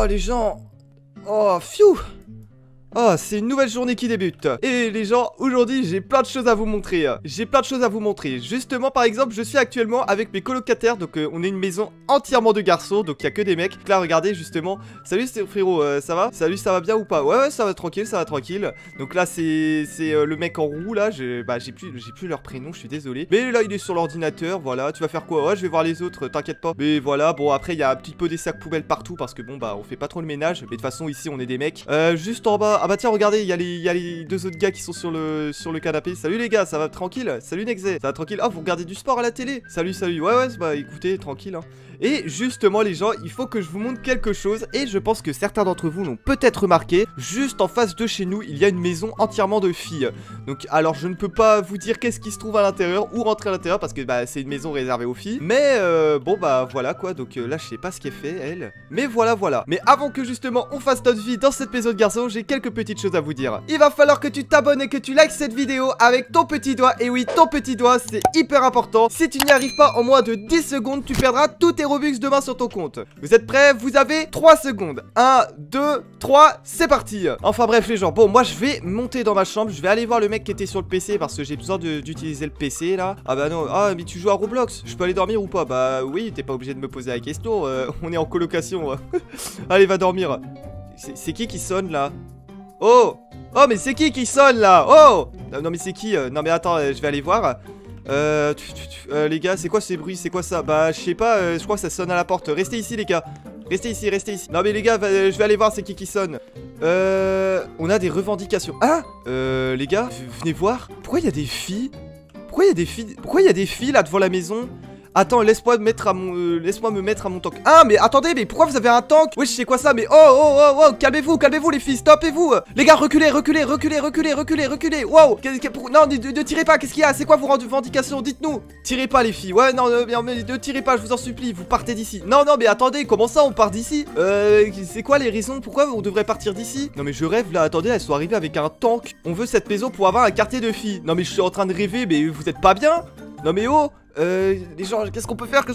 Oh les gens. Oh pfiou. Oh, c'est une nouvelle journée qui débute. Et les gens, aujourd'hui, j'ai plein de choses à vous montrer. Justement, par exemple, je suis actuellement avec mes colocataires. Donc, on est une maison entièrement de garçons. Donc, il n'y a que des mecs. Là, regardez, justement. Salut, frérot, ça va? Salut, ça va bien ou pas? Ouais, ça va tranquille, ça va tranquille. Donc là, c'est le mec en roue, là. J'ai plus leur prénom, je suis désolé. Mais là, il est sur l'ordinateur, voilà. Tu vas faire quoi? Ouais, je vais voir les autres, t'inquiète pas. Mais voilà, bon, après, il y a un petit peu des sacs poubelles partout. Parce que bon, bah, on fait pas trop le ménage. Mais de toute façon, ici, on est des mecs. Juste en bas. Ah bah tiens, regardez, il y a les deux autres gars qui sont sur le canapé. Salut les gars, ça va tranquille? Salut Nexé, ça va tranquille? Oh, vous regardez du sport à la télé? Salut, salut. Ouais, bah écoutez, tranquille, hein. Et justement les gens, il faut que je vous montre quelque chose. Et je pense que certains d'entre vous l'ont peut-être remarqué. Juste en face de chez nous, il y a une maison entièrement de filles. Donc alors je ne peux pas vous dire qu'est-ce qui se trouve à l'intérieur ou rentrer à l'intérieur, parce que bah c'est une maison réservée aux filles. Mais bon bah voilà quoi. Donc là je sais pas ce qu'elle fait elle. Mais voilà. Mais avant que justement on fasse notre vie dans cette maison de garçon, j'ai quelques petites choses à vous dire. Il va falloir que tu t'abonnes et que tu likes cette vidéo avec ton petit doigt. Et oui, ton petit doigt, c'est hyper important. Si tu n'y arrives pas en moins de 10 secondes, tu perdras tous tes Robux demain sur ton compte. Vous êtes prêts? Vous avez 3 secondes. 1, 2, 3, c'est parti. Enfin bref les gens, bon moi je vais monter dans ma chambre. Je vais aller voir le mec qui était sur le PC parce que j'ai besoin d'utiliser le PC là. Ah bah non, ah mais tu joues à Roblox, je peux aller dormir ou pas? Bah oui, t'es pas obligé de me poser la question, on est en colocation. Allez, va dormir. C'est qui sonne là? Oh mais c'est qui sonne là? Oh non mais c'est qui? Non mais attends, je vais aller voir. Les gars, c'est quoi ces bruits? C'est quoi ça? Bah je sais pas, je crois que ça sonne à la porte. Restez ici les gars. Restez ici. Non mais les gars, je vais aller voir c'est qui sonne. On a des revendications. Ah les gars, venez voir. Pourquoi il y a des filles? Pourquoi il y a des filles là devant la maison? Attends, laisse-moi me mettre à mon tank. Ah, mais attendez, mais pourquoi vous avez un tank? Oui, je sais quoi ça, mais oh, calmez-vous les filles, stoppez-vous. Les gars, reculez. Wow, non, ne tirez pas, qu'est-ce qu'il y a? C'est quoi vos revendications? Dites-nous. Tirez pas les filles, ouais, non, mais ne tirez pas, je vous en supplie, vous partez d'ici. Non, mais attendez, comment ça, on part d'ici? C'est quoi les raisons? Pourquoi on devrait partir d'ici? Non, mais je rêve là, attendez, elles sont arrivées avec un tank. On veut cette maison pour avoir un quartier de filles. Non, mais je suis en train de rêver, mais vous êtes pas bien? Non, mais oh! Les gens, qu'est-ce qu'on peut faire?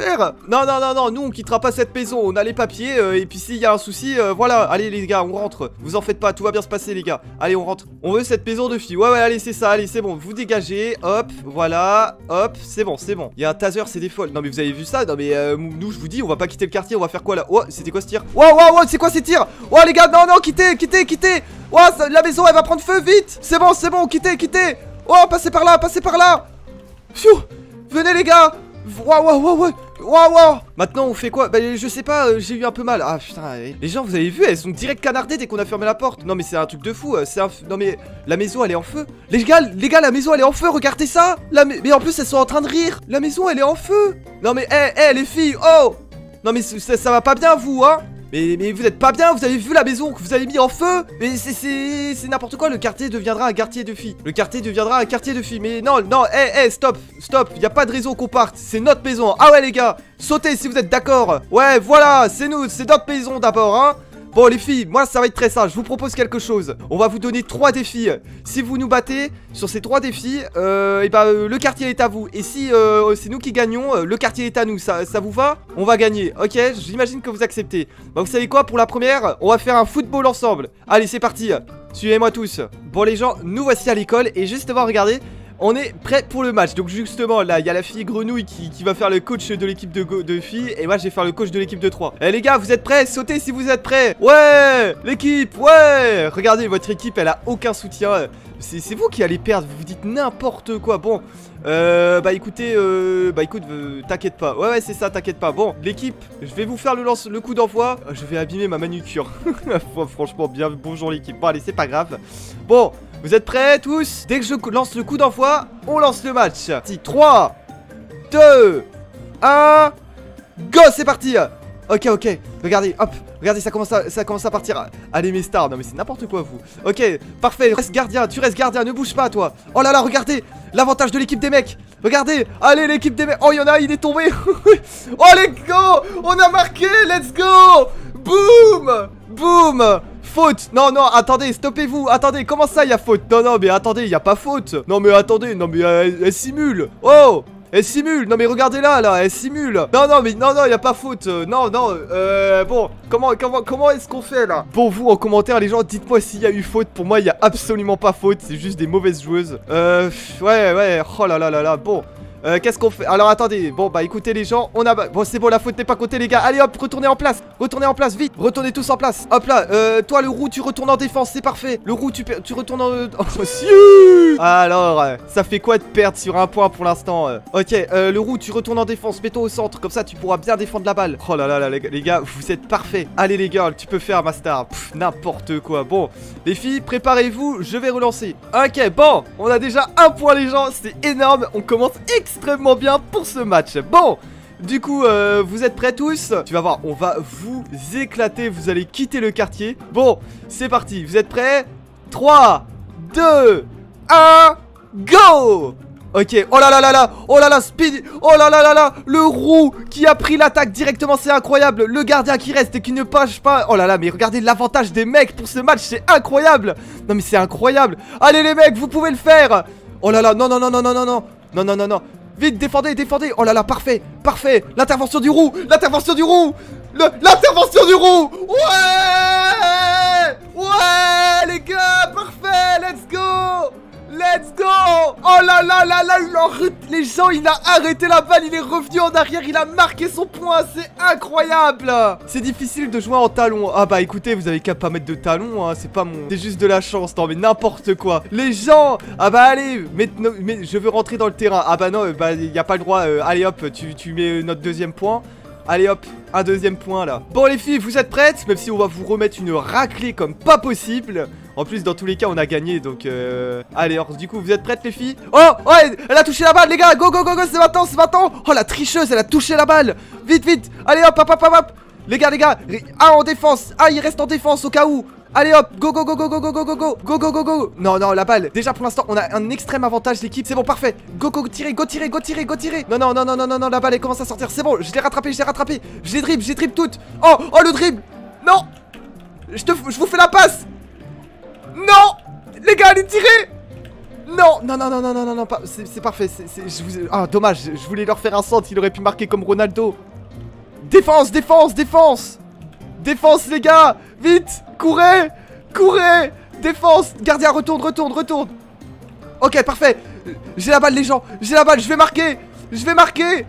Non, nous on quittera pas cette maison, on a les papiers, et puis s'il y a un souci, voilà, allez les gars, on rentre. Vous en faites pas, tout va bien se passer les gars. Allez, on rentre. On veut cette maison de filles. Ouais, allez, c'est ça, allez, c'est bon, vous dégagez, hop, voilà, hop, c'est bon. Il y a un taser, c'est des folles. Non mais vous avez vu ça? Non mais nous, je vous dis, on va pas quitter le quartier, on va faire quoi là? Oh, c'était quoi ce tir? Wow, c'est quoi ces tirs? Oh les gars, non, quittez. Oh, la maison, elle va prendre feu, vite. C'est bon, quittez. Oh, passez par là. Pfiou. Venez les gars. Waouh. Maintenant on fait quoi? Bah je sais pas, j'ai eu un peu mal. Ah putain, les gens vous avez vu, elles sont direct canardées dès qu'on a fermé la porte. Non mais c'est un truc de fou, non mais la maison elle est en feu. Les gars, la maison elle est en feu, regardez ça. Mais en plus elles sont en train de rire. La maison elle est en feu. Non mais les filles, oh. Non mais ça va pas bien vous, hein. Mais vous êtes pas bien, vous avez vu la maison que vous avez mis en feu? Mais c'est n'importe quoi, le quartier deviendra un quartier de filles. Mais non, stop, y a pas de raison qu'on parte, c'est notre maison. Ah ouais les gars, sautez si vous êtes d'accord. Ouais, voilà, c'est notre maison d'abord, hein. Bon les filles, moi ça va être très simple, je vous propose quelque chose. On va vous donner 3 défis. Si vous nous battez sur ces 3 défis, le quartier est à vous. Et si c'est nous qui gagnons, le quartier est à nous. Ça vous va? On va gagner, ok? J'imagine que vous acceptez. Bah vous savez quoi? Pour la première, on va faire un football ensemble. Allez c'est parti, suivez-moi tous. Bon les gens, nous voici à l'école. Et justement regardez, on est prêt pour le match. Donc justement là il y a la fille grenouille qui va faire le coach de l'équipe de filles. Et moi je vais faire le coach de l'équipe de 3. Eh les gars, vous êtes prêts? Sautez si vous êtes prêts. Ouais, l'équipe, ouais. Regardez, votre équipe elle a aucun soutien. C'est vous qui allez perdre, vous dites n'importe quoi. Bon écoute, t'inquiète pas. Ouais c'est ça, t'inquiète pas. Bon l'équipe, je vais vous faire le coup d'envoi. Je vais abîmer ma manucure. Franchement bien, bonjour l'équipe. Bon allez, c'est pas grave. Bon, vous êtes prêts tous? Dès que je lance le coup d'envoi, on lance le match. 3, 2, 1, go, c'est parti. Ok, regardez, hop. Regardez, ça commence à partir. Allez mes stars, non mais c'est n'importe quoi vous. Ok, parfait, tu restes gardien, ne bouge pas toi. Oh là là, regardez, l'avantage de l'équipe des mecs. Regardez, allez l'équipe des mecs. Oh, il y en a, il est tombé. Oh let's go, on a marqué, let's go. Boum. Faute. Non, attendez, stoppez-vous. Attendez, comment ça, il y a faute? Non, mais attendez, il y a pas faute. Non, mais attendez, elle simule. Oh, Elle simule. Non mais regardez là, elle simule. Non, non, mais non, non, y a pas faute. Non, non, bon, comment est-ce qu'on fait là? Pour vous en commentaire les gens, dites-moi s'il y a eu faute. Pour moi, il y a absolument pas faute. C'est juste des mauvaises joueuses. Ouais, oh là là là là, bon. Qu'est-ce qu'on fait? Alors attendez, bon bah écoutez les gens, on a... Bon c'est bon, la faute n'est pas comptée les gars. Allez hop, retournez en place, vite. Retournez tous en place. Hop là, toi le roux tu retournes en défense, c'est parfait. Le roux tu retournes en... Oh, si. Alors, ça fait quoi de perdre sur un point pour l'instant? Ok, le roux tu retournes en défense, mets-toi au centre, comme ça tu pourras bien défendre la balle. Oh là là là les gars, vous êtes parfaits. Allez les girls, tu peux faire ma star. N'importe quoi. Bon, les filles, préparez-vous, je vais relancer. Ok, bon, on a déjà un point les gens, c'est énorme. On commence extrêmement bien pour ce match. Bon, du coup, vous êtes prêts tous? Tu vas voir, on va vous éclater. Vous allez quitter le quartier. Bon, c'est parti, vous êtes prêts? 3, 2, 1, go! Ok, oh là là là là, oh là là, speed, oh là là là là, le roux qui a pris l'attaque directement, c'est incroyable. Le gardien qui reste et qui ne pâche pas. Oh là là, mais regardez l'avantage des mecs pour ce match, c'est incroyable. Non mais c'est incroyable. Allez les mecs, vous pouvez le faire. Oh là là, non non non non non non non, non non non non. Vite, défendez, défendez. Oh là là, parfait, parfait. L'intervention du roux, l'intervention du roux. L'intervention du roux. Ouais, ouais les gars, parfait, let's go. Let's go! Oh là là là là, les gens, il a arrêté la balle, il est revenu en arrière, il a marqué son point, c'est incroyable! C'est difficile de jouer en talon. Ah bah écoutez, vous avez qu'à pas mettre de talon, hein, c'est pas mon... C'est juste de la chance, non mais n'importe quoi. Les gens! Ah bah allez, mais je veux rentrer dans le terrain. Ah bah non, bah y a pas le droit, allez hop, tu mets notre deuxième point. Allez hop, un deuxième point là. Bon les filles, vous êtes prêtes? Même si on va vous remettre une raclée comme pas possible. En plus dans tous les cas on a gagné donc allez alors du coup vous êtes prêtes les filles? Oh, oh elle a touché la balle les gars. Go go go go, c'est maintenant, c'est maintenant. Oh la tricheuse, elle a touché la balle. Vite vite, allez hop hop hop hop hop. Les gars, un en défense. Ah il reste en défense au cas où. Allez hop, go go go go go go go go go go go go go. Non non la balle. Déjà pour l'instant on a un extrême avantage l'équipe. C'est bon parfait. Go go tirer, go tirer, go tirer, go tirer. Non non non non non non non, la balle elle commence à sortir. C'est bon, je l'ai rattrapé, je l'ai rattrapé. Je les dribble toutes. Oh oh le dribble. Non. Je vous fais la passe. Non les gars, allez tirer. Non non non non non non non non, c'est parfait. Ah dommage, je voulais leur faire un centre, il aurait pu marquer comme Ronaldo. Défense, défense, défense. Défense les gars, vite, courez, courez. Défense, gardien, retourne. Ok, parfait. J'ai la balle les gens, j'ai la balle, je vais marquer. Ouais, j'ai marqué,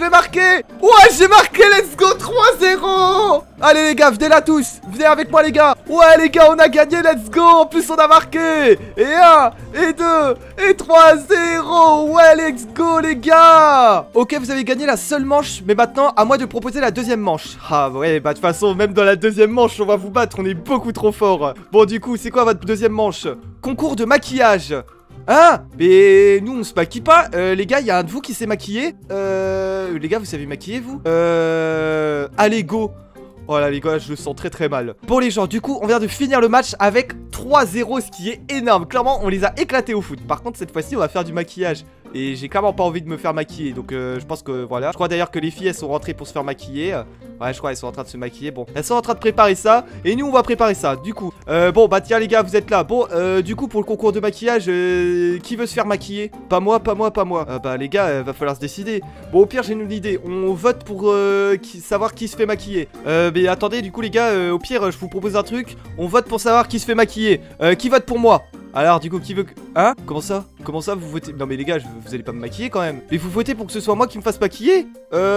let's go, 3-0. Allez les gars, venez là tous. Venez avec moi les gars. Ouais les gars, on a gagné, let's go. En plus on a marqué. Et 1, et 2, et 3-0. Ouais, let's go les gars. Ok, vous avez gagné la seule manche. Mais maintenant, à moi de proposer la deuxième manche. Ah ouais, bah de toute façon, même dans la deuxième manche, on va vous battre, on est beaucoup trop fort. Bon du coup, c'est quoi votre deuxième manche? Concours de maquillage. Ah, mais nous on se maquille pas. Les gars, il y a un de vous qui s'est maquillé. Les gars, vous savez maquiller vous? Allez go. Oh là les gars, je le sens très très mal. Bon les gens, du coup on vient de finir le match avec 3-0, ce qui est énorme. Clairement on les a éclatés au foot. Par contre cette fois-ci on va faire du maquillage. Et j'ai clairement pas envie de me faire maquiller. Donc je pense que voilà. Je crois d'ailleurs que les filles elles sont rentrées pour se faire maquiller. Ouais je crois elles sont en train de se maquiller. Bon, elles sont en train de préparer ça. Et nous on va préparer ça du coup. Bon bah tiens les gars, vous êtes là. Bon du coup pour le concours de maquillage, qui veut se faire maquiller? Pas moi, pas moi, pas moi. Bah les gars, va falloir se décider. Bon au pire j'ai une idée. On vote pour savoir qui se fait maquiller. Mais attendez, du coup les gars, au pire je vous propose un truc. On vote pour savoir qui se fait maquiller. Qui vote pour moi? Alors du coup qui veut... Hein? Comment ça vous votez? Non mais les gars, vous allez pas me maquiller quand même. Mais vous votez pour que ce soit moi qui me fasse maquiller?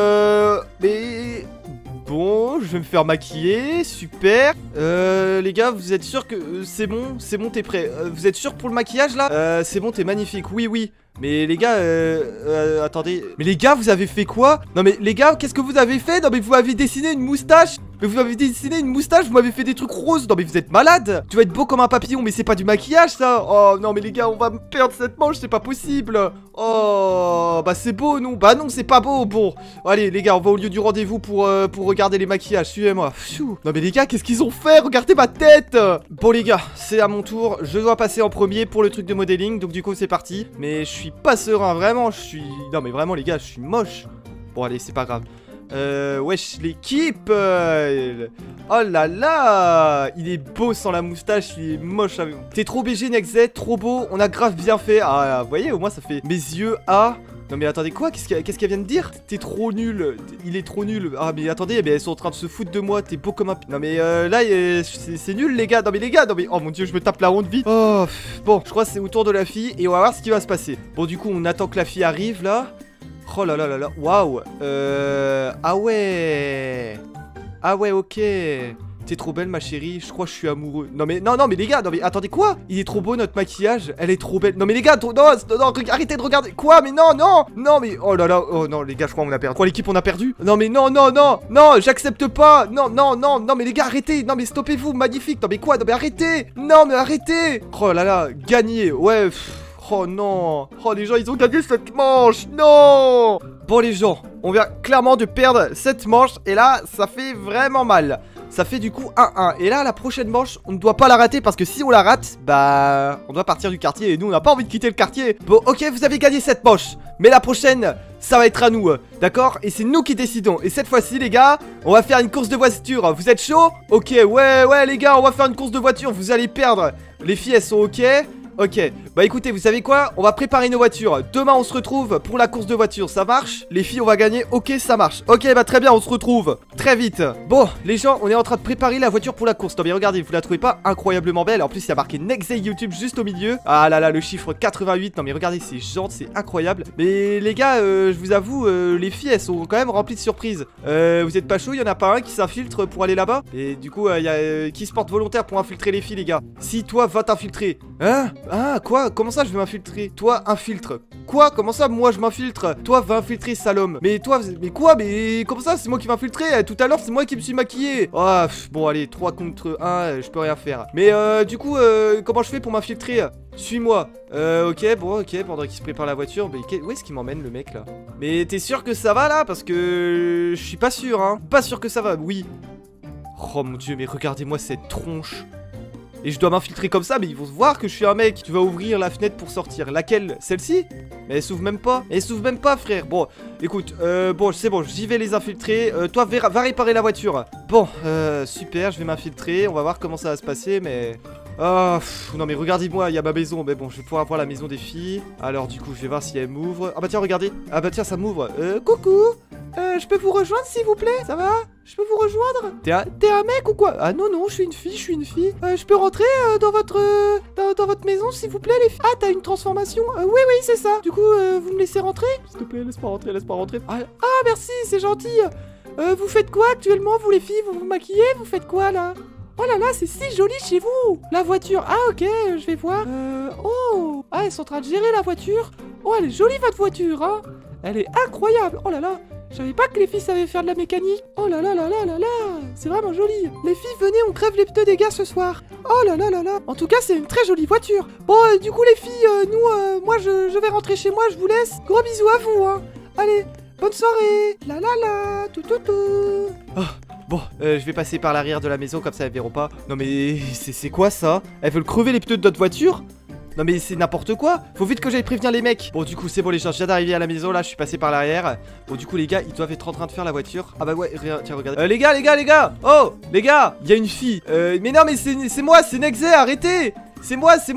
Mais... Bon, je vais me faire maquiller, super. Les gars, vous êtes sûrs que... c'est bon, t'es prêt? Vous êtes sûrs pour le maquillage là? C'est bon, t'es magnifique, oui. Mais les gars, attendez. Mais les gars, vous avez fait quoi? Non mais les gars, qu'est-ce que vous avez fait? Non mais vous m'avez dessiné une moustache. Mais vous m'avez dessiné une moustache, vous m'avez fait des trucs roses. Non mais vous êtes malade. Tu vas être beau comme un papillon, mais c'est pas du maquillage ça. Oh non mais les gars, on va me perdre cette manche, c'est pas possible. Oh bah c'est beau non? Bah non c'est pas beau. Bon allez les gars, on va au lieu du rendez-vous pour regarder les maquillages. Suivez-moi. Non mais les gars, qu'est-ce qu'ils ont fait? Regardez ma tête. Bon les gars, c'est à mon tour. Je dois passer en premier pour le truc de modeling. Donc du coup c'est parti. Mais je suis pas serein, vraiment. Non mais vraiment les gars, je suis moche. Bon allez, c'est pas grave. Wesh l'équipe. Oh là là. Il est beau sans la moustache. Il est moche avec... T'es trop BG Nexet, trop beau. On a grave bien fait. Ah vous voyez, au moins ça fait mes yeux. Ah Non mais attendez, quoi? Qu'est-ce qu'elle vient de dire? T'es trop nul. Il est trop nul. Ah mais attendez, mais elles sont en train de se foutre de moi. T'es beau comme un... Non mais là, c'est nul les gars. Non mais les gars, non mais... Oh mon dieu, je me tape la honte vite. Oh, bon, je crois que c'est au tour de la fille. Et on va voir ce qui va se passer. Bon du coup, on attend que la fille arrive là. Oh là là là là. Waouh. Ah ouais. Ah ouais, ok. T'es trop belle ma chérie, je crois que je suis amoureux. Non mais non mais les gars, non mais attendez quoi? Il est trop beau notre maquillage, elle est trop belle. Non mais les gars, non, arrêtez de regarder. Quoi? Mais non mais oh là là, oh non les gars, je crois qu'on a perdu. Quoi, l'équipe on a perdu? Non mais non, j'accepte pas. Non mais les gars, arrêtez. Non mais stoppez-vous, magnifique. Non mais quoi? Non mais arrêtez. Non mais arrêtez. Oh là là, gagné. Ouais. Oh non. Oh les gens, ils ont gagné cette manche. Non. Bon les gens, on vient clairement de perdre cette manche et là, ça fait vraiment mal. Ça fait du coup 1-1. Et là, la prochaine manche, on ne doit pas la rater parce que si on la rate, bah, on doit partir du quartier. Et nous, on n'a pas envie de quitter le quartier. Bon, ok, vous avez gagné cette manche. Mais la prochaine, ça va être à nous. D'accord? Et c'est nous qui décidons. Et cette fois-ci, les gars, on va faire une course de voiture. Vous êtes chaud? Ok, ouais, les gars, on va faire une course de voiture. Vous allez perdre. Les filles, elles sont ok. Ok, bah écoutez, vous savez quoi? On va préparer nos voitures. Demain, on se retrouve pour la course de voiture. Ça marche? Les filles, on va gagner. Ok, ça marche. Ok, bah très bien, on se retrouve très vite. Bon, les gens, on est en train de préparer la voiture pour la course. Non mais regardez, vous la trouvez pas incroyablement belle? En plus, il y a marqué Nexey YouTube juste au milieu. Ah là là, le chiffre 88. Non mais regardez, c'est gentil, c'est incroyable. Mais les gars, je vous avoue, les filles, elles sont quand même remplies de surprises. Vous êtes pas chaud? Il y en a pas un qui s'infiltre pour aller là-bas? Et du coup, il y a qui se porte volontaire pour infiltrer les filles, les gars? Si toi, va t'infiltrer. Hein? Ah, quoi? Comment ça je vais m'infiltrer? Toi, infiltre. Quoi? Comment ça moi je m'infiltre? Toi, va infiltrer, salome. Mais toi, mais quoi? Mais comment ça c'est moi qui vais m'infiltrer? Tout à l'heure, c'est moi qui me suis maquillé. Oh, bon, allez, 3 contre 1, je peux rien faire. Mais du coup, comment je fais pour m'infiltrer? Suis-moi. Ok, bon, ok, pendant qu'il se prépare la voiture. Mais où est-ce qu'il m'emmène le mec là? Mais t'es sûr que ça va là? Parce que je suis pas sûr, hein. Pas sûr que ça va, oui. Oh mon dieu, mais regardez-moi cette tronche. Et je dois m'infiltrer comme ça, mais ils vont se voir que je suis un mec. Tu vas ouvrir la fenêtre pour sortir. Laquelle? Celle-ci? Mais elle s'ouvre même pas. Elle s'ouvre même pas, frère. Bon, écoute, bon, c'est bon, j'y vais les infiltrer. Toi, va réparer la voiture. Bon, super, je vais m'infiltrer. On va voir comment ça va se passer, mais... Oh, non mais regardez-moi, il y a ma maison. Mais bon, je vais pouvoir voir la maison des filles. Alors du coup, je vais voir si elle m'ouvre. Ah bah tiens, regardez. Ah bah tiens, ça m'ouvre. Coucou. Je peux vous rejoindre s'il vous plaît? Ça va? Je peux vous rejoindre? T'es un mec ou quoi? Ah non, je suis une fille, je peux rentrer dans votre maison s'il vous plaît les filles? Ah, t'as une transformation? Oui, c'est ça. Du coup, vous me laissez rentrer? S'il te plaît, laisse-moi rentrer. Ah, merci, c'est gentil. Vous faites quoi actuellement, vous les filles? Vous vous maquillez? Vous faites quoi là? Oh là là, c'est si joli chez vous. La voiture, ah ok, je vais voir. Oh, ah, ils sont en train de gérer la voiture. Oh, elle est jolie votre voiture, hein. Elle est incroyable. Oh là là, je savais pas que les filles savaient faire de la mécanique. Oh là là là là là là, c'est vraiment joli. Les filles, venez, on crève les pneus des gars ce soir. Oh là là là là. En tout cas, c'est une très jolie voiture. Bon, du coup les filles, moi je vais rentrer chez moi, je vous laisse. Gros bisous à vous, hein. Allez, bonne soirée. La la la, tout. Oh. Bon, je vais passer par l'arrière de la maison, comme ça elles verront pas. Non mais c'est quoi ça? Elles veulent crever les pneus de notre voiture? Non mais c'est n'importe quoi. Faut vite que j'aille prévenir les mecs. Bon du coup c'est bon les gens, je viens d'arriver à la maison. Là je suis passé par l'arrière. Bon du coup les gars, ils doivent être en train de faire la voiture. Ah bah ouais, tiens regardez. Les gars. Oh les gars, il y a une fille. Mais non mais c'est moi, c'est Nexey, arrêtez. C'est moi, c'est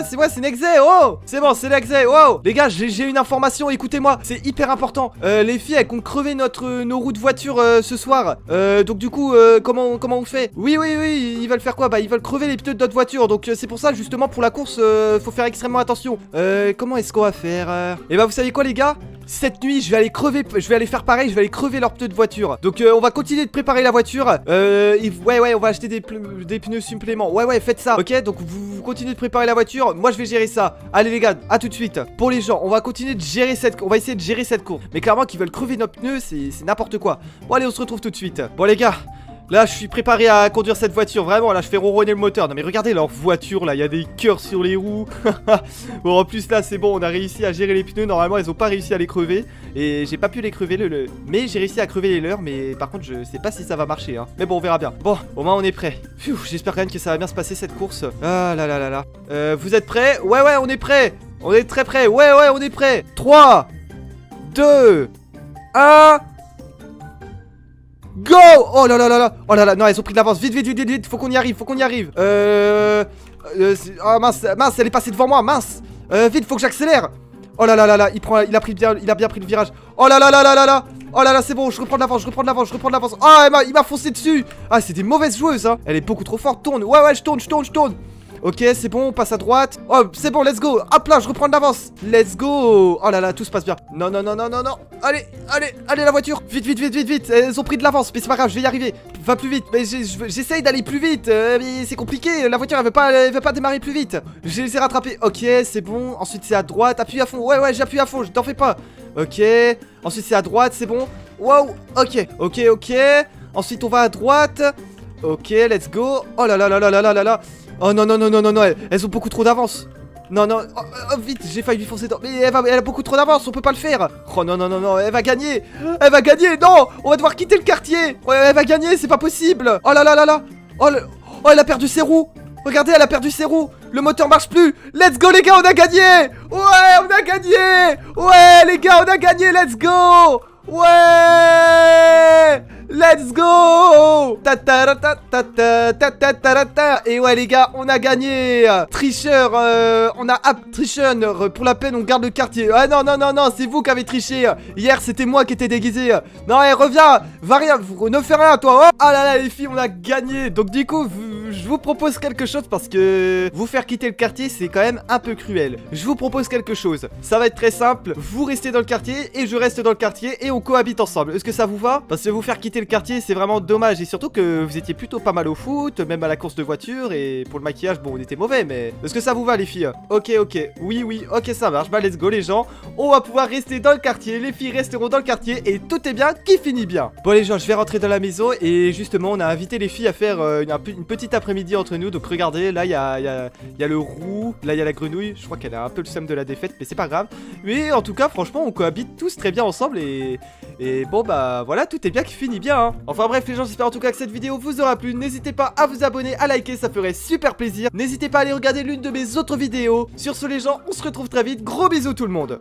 Nexey, oh. C'est bon, c'est Nexey, wow. Les gars, j'ai une information, écoutez-moi, c'est hyper important. Les filles, elles comptent crever nos roues de voiture ce soir. Donc du coup, comment on fait? Oui, ils veulent faire quoi? Bah ils veulent crever les pneus de notre voiture. Donc c'est pour ça, justement, pour la course, faut faire extrêmement attention. Comment est-ce qu'on va faire? Et bah vous savez quoi les gars? Cette nuit, je vais aller faire pareil, je vais aller crever leurs pneus de voiture. Donc on va continuer de préparer la voiture. Ouais, on va acheter des pneus suppléments. Ouais, faites ça. Ok, donc vous continuez de préparer la voiture. Moi, je vais gérer ça. Allez les gars, à tout de suite. Pour les gens, on va continuer de gérer on va essayer de gérer cette course. Mais clairement, qu'ils veulent crever nos pneus, c'est n'importe quoi. Bon, allez, on se retrouve tout de suite. Bon les gars. Là je suis préparé à conduire cette voiture. Vraiment là je fais ronronner le moteur. Non mais regardez leur voiture là, il y a des cœurs sur les roues. Bon en plus là c'est bon, on a réussi à gérer les pneus. Normalement elles ont pas réussi à les crever. Et j'ai pas pu les crever mais j'ai réussi à crever les leurs. Mais par contre je sais pas si ça va marcher hein. Mais bon on verra bien. Bon au moins on est prêt. J'espère quand même que ça va bien se passer cette course. Ah là là là là. Vous êtes prêts? Ouais on est prêts. On est très prêts. Ouais on est prêts. 3 2 1. Go! Oh là là là là. Oh là là, non, elles ont pris de l'avance. Vite. Faut qu'on y arrive. Oh mince, elle est passée devant moi, mince. Vite, faut que j'accélère. Oh là là là là, il a bien pris le virage. Oh là là là là là là. Oh là là, c'est bon, je reprends de l'avance, je reprends de l'avance, je reprends de l'avance. Ah, il m'a foncé dessus. Ah, c'est des mauvaises joueuses, hein. Elle est beaucoup trop forte. Tourne. Ouais, ouais, je tourne, je tourne, je tourne. Ok, c'est bon, on passe à droite. Oh, c'est bon, let's go. Hop là, je reprends de l'avance. Let's go. Oh là là, tout se passe bien. Non, non, non, non, non, non. Allez, allez, allez, la voiture. Vite, vite, vite, vite, vite. Elles ont pris de l'avance, mais c'est pas grave, je vais y arriver. Va plus vite. Mais j'essaye d'aller plus vite. Mais c'est compliqué. La voiture, elle veut pas démarrer plus vite. Je les ai rattrapés. Ok, c'est bon. Ensuite, c'est à droite. Appuie à fond. Ouais, ouais, j'appuie à fond. Je t'en fais pas. Ok. Ensuite, c'est à droite. C'est bon. Wow. Ok, ok, ok. Ensuite, on va à droite. Ok, let's go. Oh là là là là là là là là. Oh non, non, non, non, non, non, elles ont beaucoup trop d'avance. Non, non, oh, vite, j'ai failli lui foncer dedans. Mais elle a beaucoup trop d'avance, on peut pas le faire. Oh non, non, non, non, elle va gagner. Elle va gagner, non. On va devoir quitter le quartier. Ouais, elle va gagner, c'est pas possible. Oh là là là là. Oh, oh, elle a perdu ses roues. Regardez, elle a perdu ses roues. Le moteur marche plus. Let's go, les gars, on a gagné. Ouais, on a gagné. Ouais, les gars, on a gagné, let's go. Ouais. Let's go. Et ouais les gars, on a gagné. Tricheur, on a tricheur. Pour la peine, on garde le quartier. Ah non, non, non, non, c'est vous qui avez triché. Hier, c'était moi qui étais déguisé. Non, reviens. Va rien, ne fais rien toi. Oh. Ah là là les filles, on a gagné. Donc du coup, je vous propose quelque chose parce que vous faire quitter le quartier, c'est quand même un peu cruel. Je vous propose quelque chose. Ça va être très simple. Vous restez dans le quartier et je reste dans le quartier et on cohabite ensemble. Est-ce que ça vous va? Parce que vous faire quitter le quartier, c'est vraiment dommage. Et surtout que vous étiez plutôt pas mal au foot, même à la course de voiture. Et pour le maquillage, bon, on était mauvais, mais est-ce que ça vous va les filles? Ok, ok, oui, oui, ok, ça marche. Bah let's go les gens, on va pouvoir rester dans le quartier. Les filles resteront dans le quartier et tout est bien qui finit bien. Bon les gens, je vais rentrer dans la maison. Et justement, on a invité les filles à faire une petite après-midi entre nous. Donc regardez, là il y a le roux, là il y a la grenouille. Je crois qu'elle a un peu le seum de la défaite, mais c'est pas grave. Mais en tout cas, franchement, on cohabite tous très bien ensemble. Et bon bah voilà, tout est bien qui finit bien hein. Enfin bref les gens, j'espère en tout cas que cette vidéo vous aura plu. N'hésitez pas à vous abonner, à liker, ça ferait super plaisir. N'hésitez pas à aller regarder l'une de mes autres vidéos. Sur ce les gens, on se retrouve très vite. Gros bisous tout le monde.